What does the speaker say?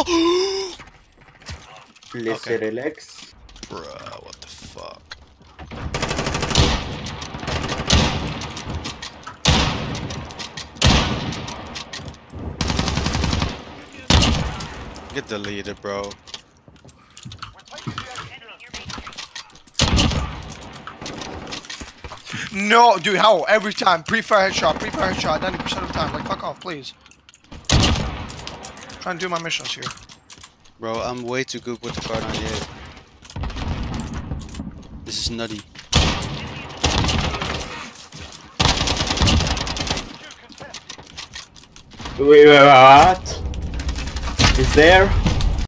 Let's relax. Bruh, what the fuck? Get deleted, bro. No, dude, how? Every time. Pre-fire headshot, 90% of the time. Like, fuck off, please. Trying to do my missions here. Bro, I'm way too good with the Kar-98. This is nutty. Wait, what? Is there?